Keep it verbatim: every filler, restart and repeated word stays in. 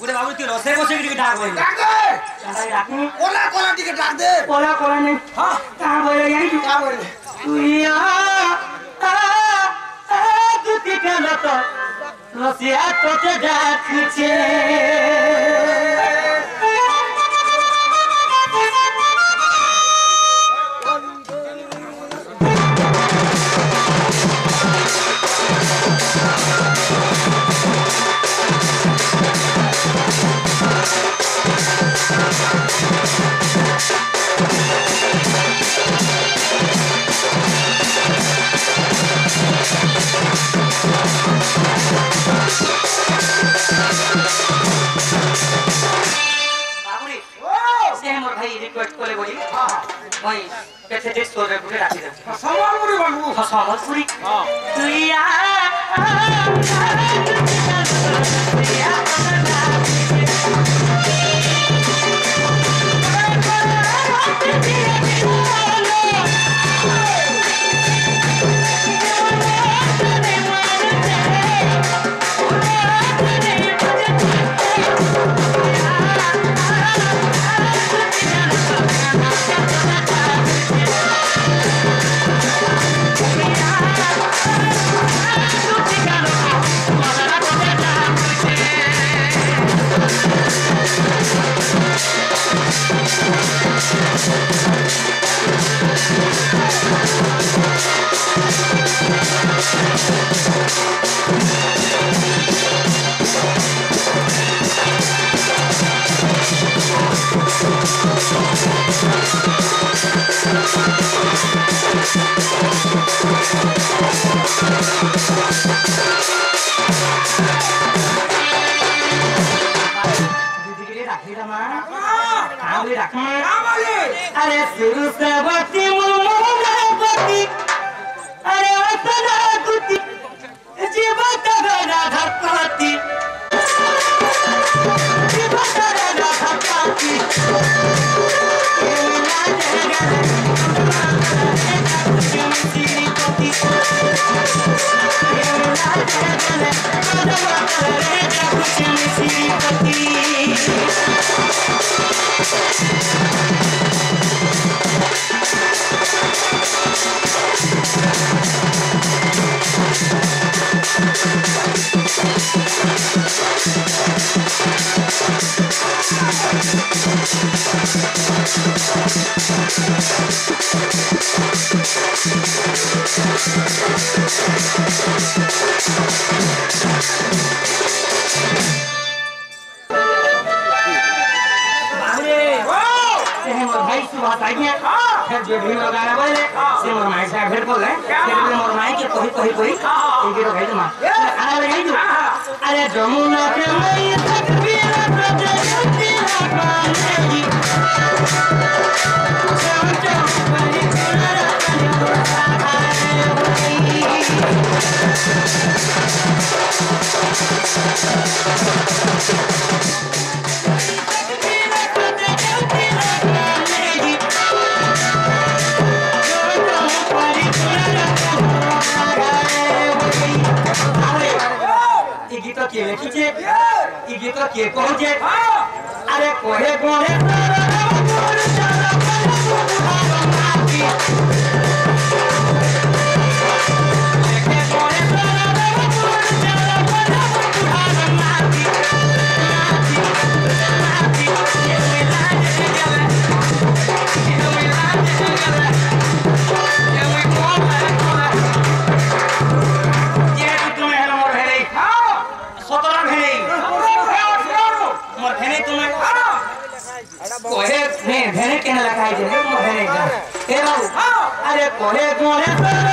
गुडे बाबू तू रोसे बसे की डाक बोल डाक दे अरे डाकू कोला कोला टिके डाक दे कोला कोला नहीं हां कहां बोल यही तू क्या बोल तू या आ आ तू के कहला तो रोसिया तो ते डाक छे रिक्वेस्ट करे बोली हां भाई कैसे डिश कर रे बुके राखी दे संबलपुरी बाबू हां संबलपुरी हां तुइया अरे सुरसवती मुमरावती अरे वसनावती जीवत गना धरती जीवत गना धरती जो भी लगाना बोले से मोर माई से भेट बोले फिर भी मोर माई के कोई कोई कोई एक रो भाई तुम अरे भाई तू अरे जमुना के मई तक पीरा प्रजयती लगाने चम चम परी चुनरा के लिखे ई गीत के पहुंचे अरे कोहे कोहे मोर चला बुहार माटी लेके कोहे मोर चला बुहार माटी माटी ये मिला दे गले ये मिला दे गले ये we call it ये तुम्हें हेलो मोर है सतरा भेई मोर भेने तुम्हें कोहे ने भेने के लगाई दे मोर भेने का ए बाबू अरे कोहे कोहे